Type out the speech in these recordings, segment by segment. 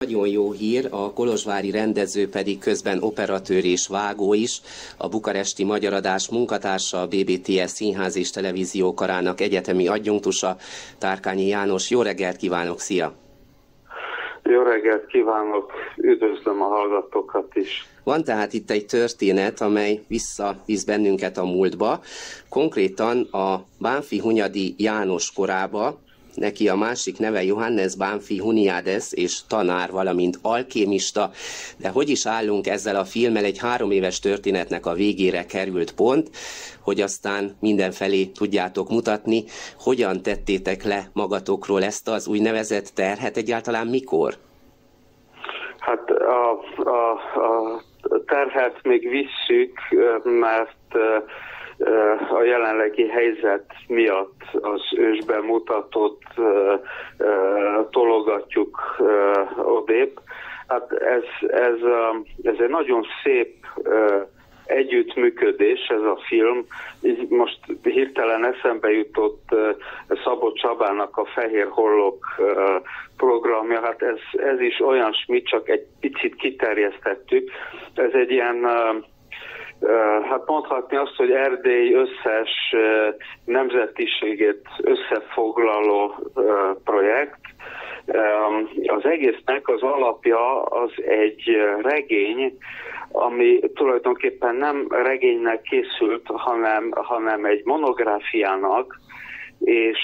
Nagyon jó hír, a kolozsvári rendező pedig közben operatőr és vágó is, a bukaresti Magyar Adás munkatársa, a BBTS Színház és Televízió Karának egyetemi adjunktusa, Tárkányi János. Jó reggelt kívánok, szia! Jó reggelt kívánok, üdvözlöm a hallgatókat is. Van tehát itt egy történet, amely visszavisz bennünket a múltba, konkrétan a Bánffy-Hunyadi János korába. Neki a másik neve Johannes Bánffy Huniades, és tanár, valamint alkémista. De hogy is állunk ezzel a filmmel? Egy 3 éves történetnek a végére került pont, hogy aztán mindenfelé tudjátok mutatni. Hogyan tettétek le magatokról ezt az úgynevezett terhet, egyáltalán mikor? Hát a terhet még visszük, mert a jelenlegi helyzet miatt az ősben mutatott tologatjuk odébb. Hát ez egy nagyon szép együttműködés, ez a film. Így most hirtelen eszembe jutott Szabó Csabának a Fehér Hollók programja. Hát ez is olyan, mi csak egy picit kiterjesztettük. Ez egy ilyen, hát mondhatni azt, hogy Erdély összes nemzetiségét összefoglaló projekt. Az egésznek az alapja az egy regény, ami tulajdonképpen nem regénynek készült, hanem egy monográfiának, és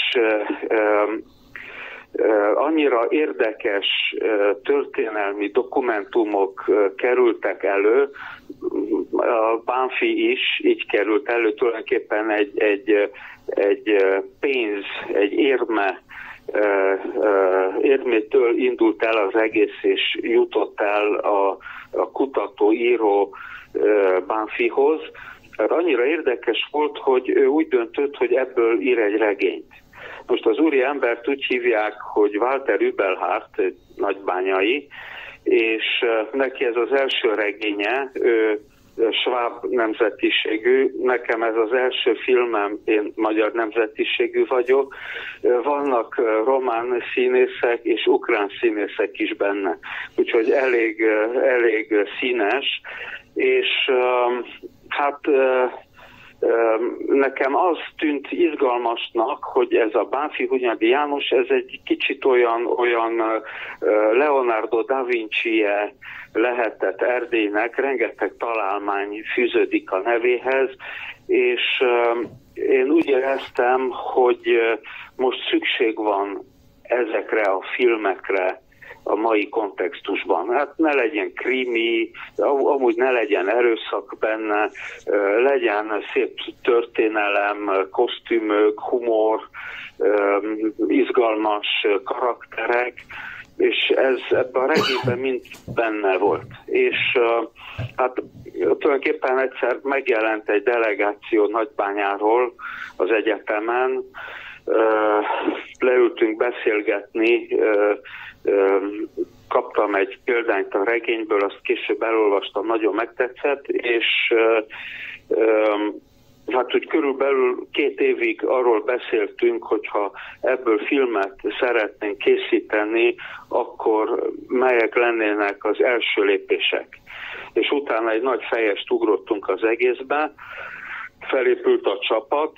annyira érdekes történelmi dokumentumok kerültek elő, a Bánffy is így került elő, tulajdonképpen egy pénz, egy érmétől indult el az egész, és jutott el a kutató-író Bánffyhoz. Hát annyira érdekes volt, hogy ő úgy döntött, hogy ebből ír egy regényt. Most az úri embert úgy hívják, hogy Walter Übelhárt, egy nagybányai, és neki ez az első regénye, ő sváb nemzetiségű, nekem ez az első filmem, én magyar nemzetiségű vagyok. Vannak román színészek és ukrán színészek is benne, úgyhogy elég színes, és hát nekem az tűnt izgalmasnak, hogy ez a Bánffy-Hunyadi János, ez egy kicsit olyan Leonardo da Vinci-je lehetett Erdélynek, rengeteg találmány fűződik a nevéhez, és én úgy éreztem, hogy most szükség van ezekre a filmekre a mai kontextusban. Hát ne legyen krimi, amúgy ne legyen erőszak benne, legyen szép történelem, kosztümök, humor, izgalmas karakterek, és ez ebben a regényben mind benne volt. És hát tulajdonképpen egyszer megjelent egy delegáció Nagybányáról az egyetemen, leültünk beszélgetni, kaptam egy példányt a regényből, azt később elolvastam, nagyon megtetszett, és hát úgy körülbelül 2 évig arról beszéltünk, hogyha ebből filmet szeretnénk készíteni, akkor melyek lennének az első lépések. És utána egy nagy fejest ugrottunk az egészbe, felépült a csapat,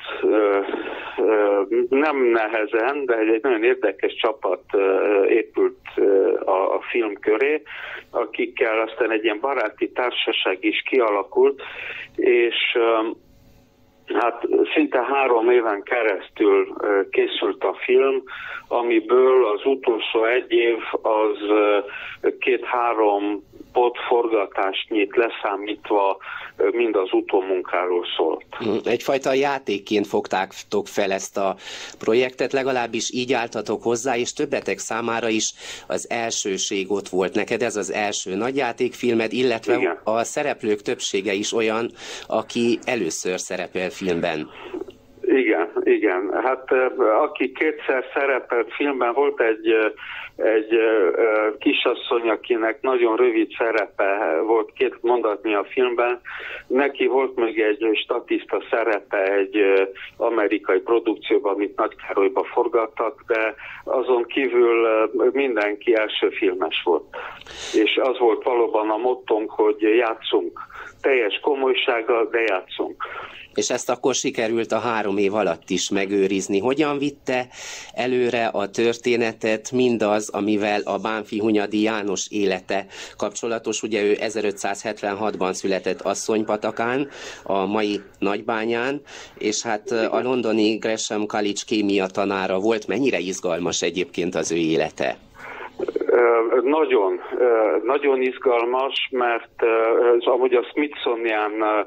nem nehezen, de egy nagyon érdekes csapat épült a film köré, akikkel aztán egy ilyen baráti társaság is kialakult, és hát szinte 3 éven keresztül készült a film, amiből az utolsó 1 év az 2-3 forgatásnyit leszámítva mind az utómunkáról szólt. Egyfajta játékként fogtátok fel ezt a projektet, legalábbis így álltatok hozzá, és többetek számára is az elsőség ott volt. Neked ez az első nagyjátékfilmed, illetve igen, a szereplők többsége is olyan, aki először szerepel filmben. Igen. Hát aki 2-szer szerepelt filmben, volt egy kisasszony, akinek nagyon rövid szerepe volt, 2 mondatnyi a filmben. Neki volt még egy statiszta szerepe egy amerikai produkcióban, amit Nagykárolyba forgattak, de azon kívül mindenki első filmes volt. és az volt valóban a mottónk, hogy játszunk. Teljes komolysággal, de játszunk. És ezt akkor sikerült a 3 év alatt is megőrizni. Hogyan vitte előre a történetet mindaz, amivel a Bánffy-Hunyadi János élete kapcsolatos? Ugye ő 1576-ban született Asszonypatakán, a mai Nagybányán, és hát a londoni Gresham College kémia tanára volt. Mennyire izgalmas egyébként az ő élete? Nagyon izgalmas, mert amúgy a Smithsoniannak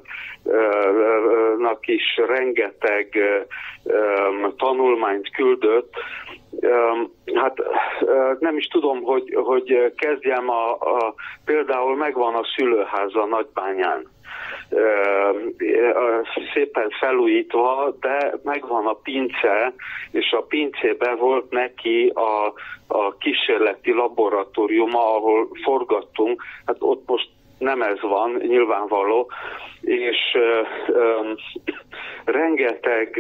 is rengeteg tanulmányt küldött. Hát nem is tudom, hogy kezdjem, például megvan a szülőháza Nagybányán. Szépen felújítva, de megvan a pince, és a pincében volt neki a kísérleti laboratóriuma, ahol forgattunk. Hát ott most nem ez van, nyilvánvaló, és rengeteg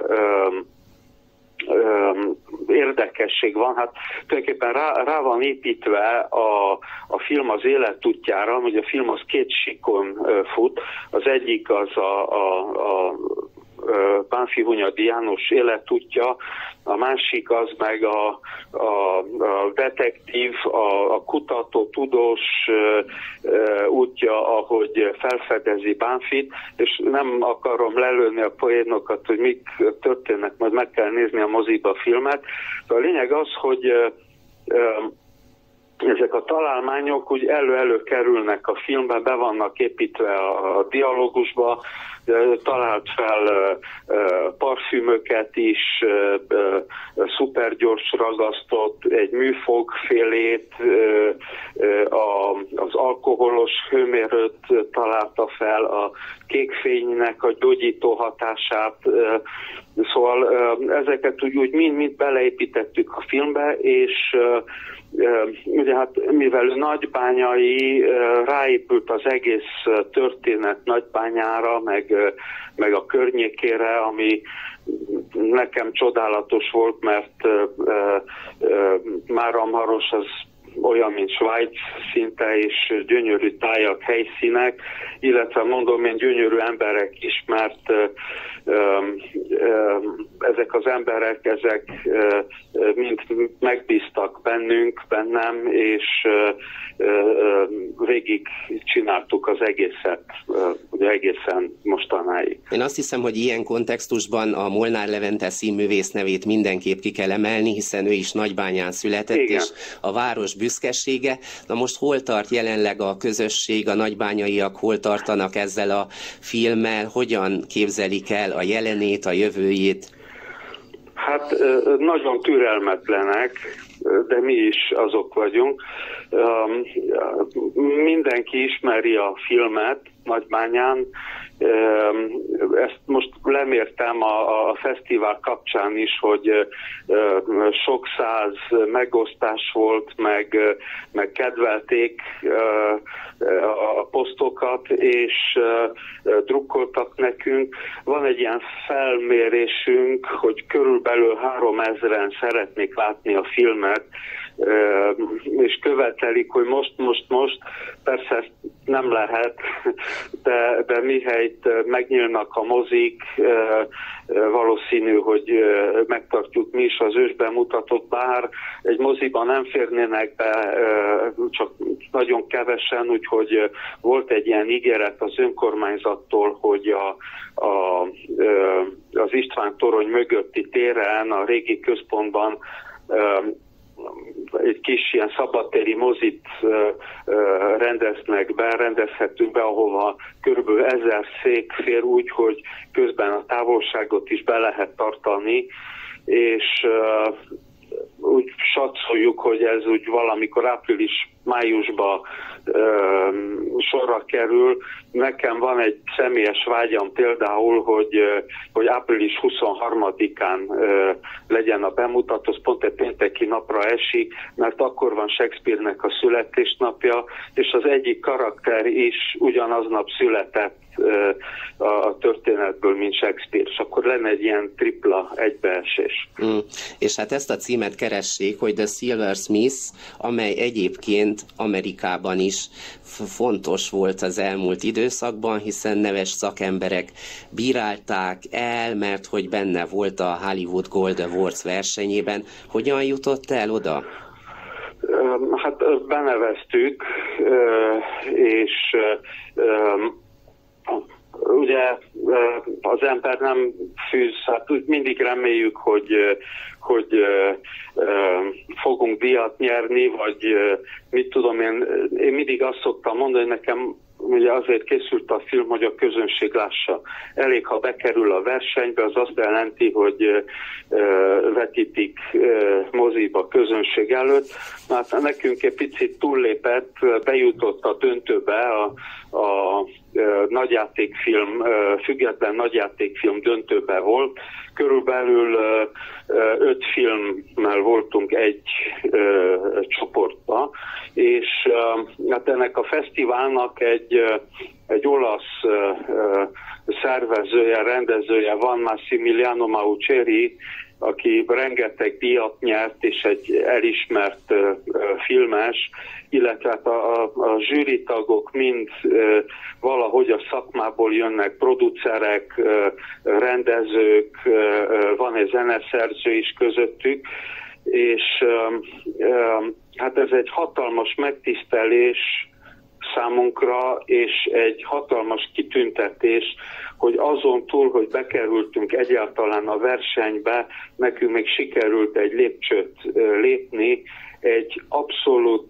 érdekesség van. Hát tulajdonképpen rá van építve a film az életútjára, hogy a film az 2 síkon fut. Az egyik az a Bánffy-Hunyadi János életútja, a másik az meg a detektív, a kutató, tudós útja, ahogy felfedezi Bánffyt, és nem akarom lelőni a poénokat, hogy mik történnek, majd meg kell nézni a moziba a filmet. De a lényeg az, hogy ezek a találmányok úgy elő-elő kerülnek a filmben, be vannak építve a dialógusba, talált fel parfümöket is, szupergyors ragasztott, egy műfogfélét, az alkoholos hőmérőt találta fel, a kékfénynek a gyógyító hatását. Szóval ezeket úgy mind beleépítettük a filmbe, és ugye hát mivel nagybányai, ráépült az egész történet Nagybányára, meg a környékére, ami nekem csodálatos volt, mert Máramaros az olyan, mint Svájc szinte, és gyönyörű tájak, helyszínek, illetve mondom én gyönyörű emberek is, mert ezek az emberek, ezek mind megbíztak bennem, és végig csináltuk az egészet, ugye egészen mostanáig. Én azt hiszem, hogy ilyen kontextusban a Molnár Levente színművész nevét mindenképp ki kell emelni, hiszen ő is Nagybányán született, igen, és a város büszkesége. Na most hol tart jelenleg a közösség, a nagybányaiak hol tartanak ezzel a filmmel, hogyan képzelik el a jelenét, a jövőjét? Hát nagyon türelmetlenek, de mi is azok vagyunk. Mindenki ismeri a filmet Nagybányán. Ezt most lemértem a fesztivál kapcsán is, hogy sok száz megosztás volt, meg kedvelték a posztokat, és drukkoltak nekünk. Van egy ilyen felmérésünk, hogy körülbelül 3000-en szeretnék látni a filmet, és követelik, hogy most, persze ezt nem lehet, de mihelyt megnyílnak a mozik, valószínű, hogy megtartjuk mi is az ősbemutatót, bár egy moziban nem férnének be, csak nagyon kevesen, úgyhogy volt egy ilyen ígéret az önkormányzattól, hogy az István torony mögötti téren, a régi központban egy kis ilyen szabadtéri mozit rendezhetünk be, ahova körülbelül 1000 szék fér úgy, hogy közben a távolságot is be lehet tartani, és úgy satszoljuk, hogy ez úgy valamikor április-májusban sorra kerül. Nekem van egy személyes vágyam például, hogy április 23-án legyen a bemutató, az pont egy pénteki napra esik, mert akkor van Shakespeare-nek a születésnapja, és az egyik karakter is ugyanaznap született a történetből, mint Shakespeare, és akkor lenne egy ilyen tripla egybeesés. És hát ezt a címet kell keressék, hogy The Silversmith, amely egyébként Amerikában is fontos volt az elmúlt időszakban, hiszen neves szakemberek bírálták el, mert hogy benne volt a Hollywood Gold Awards versenyében. Hogyan jutott el oda? Hát beneveztük, és ugye az ember nem fűz, hát mindig reméljük, hogy fogunk díjat nyerni, vagy mit tudom én mindig azt szoktam mondani, hogy nekem ugye azért készült a film, hogy a közönség lássa. Elég, ha bekerül a versenybe, az azt jelenti, hogy vetítik moziba közönség előtt. Hát nekünk egy picit túllépett, bejutott a döntőbe a nagyjátékfilm, független nagyjátékfilm döntőbe volt. Körülbelül 5 filmmel voltunk egy csoportba, és hát ennek a fesztiválnak egy olasz szervezője, rendezője van, Massimiliano Mauceri, aki rengeteg díjat nyert, és egy elismert filmes, illetve a zsűritagok mind valahogy a szakmából jönnek, producerek, rendezők, van egy zeneszerző is közöttük, és hát ez egy hatalmas megtisztelés számunkra, és egy hatalmas kitüntetés, hogy azon túl, hogy bekerültünk egyáltalán a versenybe, nekünk még sikerült egy lépcsőt lépni, egy abszolút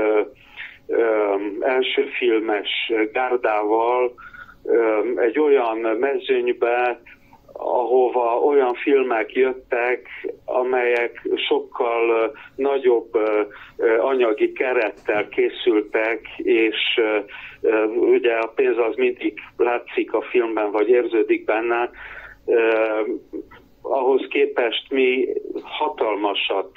elsőfilmes gárdával, egy olyan mezőnybe, ahova olyan filmek jöttek, amelyek sokkal nagyobb anyagi kerettel készültek, és ugye a pénz az mindig látszik a filmben, vagy érződik benne. Ahhoz képest mi hatalmasat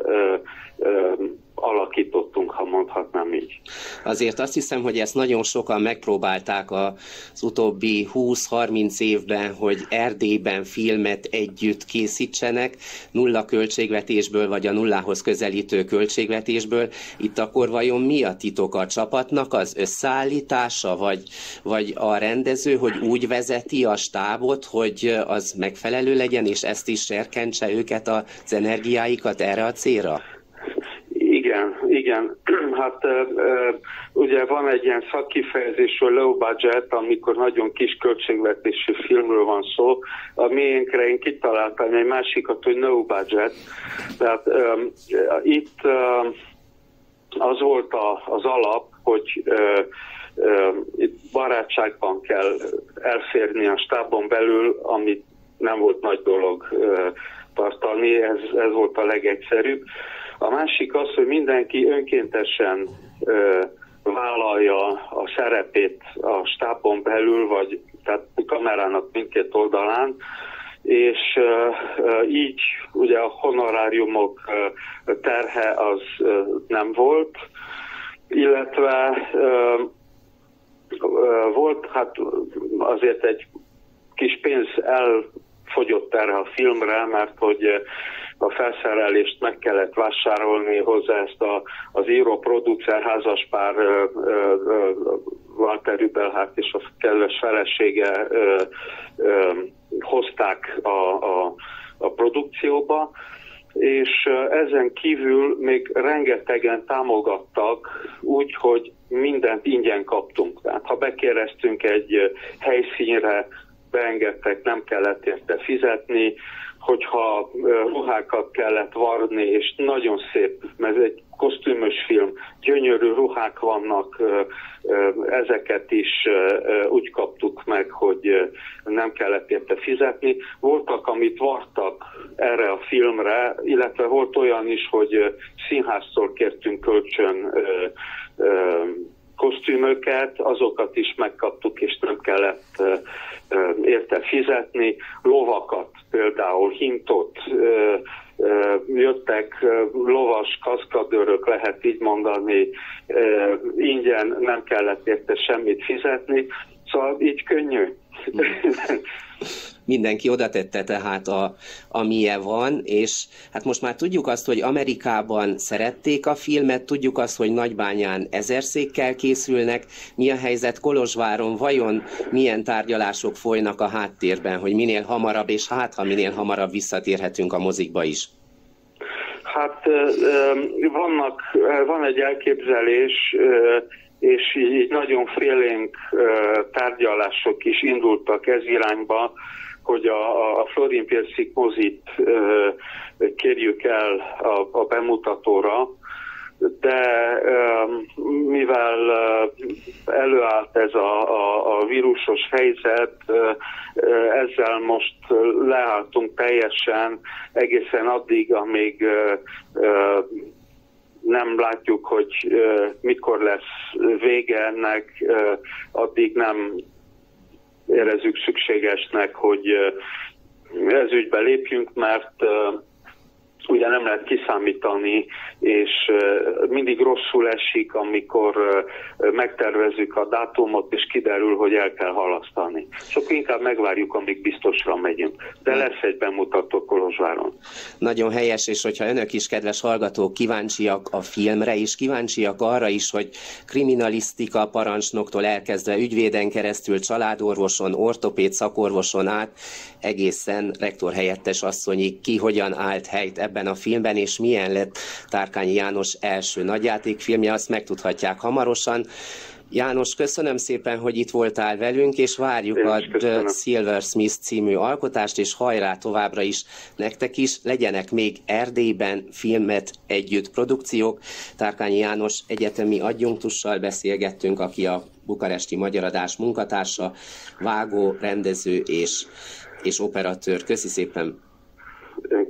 alakítottunk, ha mondhatnám így. Azért azt hiszem, hogy ezt nagyon sokan megpróbálták az utóbbi 20-30 évben, hogy Erdélyben filmet együtt készítsenek, nulla költségvetésből, vagy a nullához közelítő költségvetésből. Itt akkor vajon mi a titok a csapatnak? Az összeállítása, vagy a rendező, hogy úgy vezeti a stábot, hogy az megfelelő legyen, és ezt is serkentse őket az energiáikat erre a célra? Igen. Hát ugye van egy ilyen szakkifejezés, hogy low budget, amikor nagyon kis költségvetésű filmről van szó. A miénkre én kitaláltam egy másikat, hogy no budget. Tehát itt az volt az alap, hogy itt barátságban kell elférni a stábon belül, amit nem volt nagy dolog tartani, ez volt a legegyszerűbb. A másik az, hogy mindenki önkéntesen vállalja a szerepét a stábon belül, vagy tehát a kamerának mindkét oldalán, és így ugye a honoráriumok terhe az nem volt, illetve volt hát azért egy kis pénz elfogyott erre a filmre, mert hogy a felszerelést meg kellett vásárolni hozzá, ezt az író-producer házaspár Walter Übelhardt és a kedves felesége hozták a produkcióba, és ezen kívül még rengetegen támogattak úgy, hogy mindent ingyen kaptunk. Tehát ha bekéreztünk egy helyszínre, beengedtek, nem kellett érte fizetni, hogyha ruhákat kellett varni, és nagyon szép, mert ez egy kosztümös film, gyönyörű ruhák vannak, ezeket is úgy kaptuk meg, hogy nem kellett érte fizetni. Voltak, amit vartak erre a filmre, illetve volt olyan is, hogy színháztól kértünk kölcsön kosztümöket, azokat is megkaptuk, és nem kellett érte fizetni. Lovakat például, hintot, jöttek lovas kaszkadőrök, lehet így mondani, ingyen, nem kellett érte semmit fizetni, szóval így könnyű. Mindenki oda tette tehát amilyen van, és hát most már tudjuk azt, hogy Amerikában szerették a filmet, tudjuk azt, hogy Nagybányán 1000 székkel készülnek. Mi a helyzet Kolozsváron? Vajon milyen tárgyalások folynak a háttérben, hogy minél hamarabb, és hát ha minél hamarabb visszatérhetünk a mozikba is? Hát van egy elképzelés, és így nagyon félénk tárgyalások is indultak ez irányba, hogy a Florin Pierszik mozit kérjük el a bemutatóra, de mivel előállt ez a vírusos helyzet, ezzel most leálltunk teljesen egészen addig, amíg nem látjuk, hogy mikor lesz vége ennek, addig nem érezzük szükségesnek, hogy ez ügybe lépjünk, mert ugye nem lehet kiszámítani, és mindig rosszul esik, amikor megtervezzük a dátumot, és kiderül, hogy el kell halasztani. Csak inkább megvárjuk, amíg biztosra megyünk. De lesz egy bemutató Kolozsváron. Nagyon helyes, és hogyha önök is, kedves hallgatók, kíváncsiak a filmre, és kíváncsiak arra is, hogy kriminalisztika parancsnoktól elkezdve ügyvéden keresztül, családorvoson, ortopéd szakorvoson át, egészen rektorhelyettes asszonyig ki hogyan állt helyt ebben a filmben, és milyen lett Tárkányi János első nagyjátékfilmje, azt megtudhatják hamarosan. János, köszönöm szépen, hogy itt voltál velünk, és várjuk a The Silversmith című alkotást, és hajrá továbbra is nektek is, legyenek még Erdélyben filmet együtt produkciók. Tárkányi János egyetemi adjunktussal beszélgettünk, aki a bukaresti Magyar Adás munkatársa, vágó, rendező és operatőr. Köszi szépen!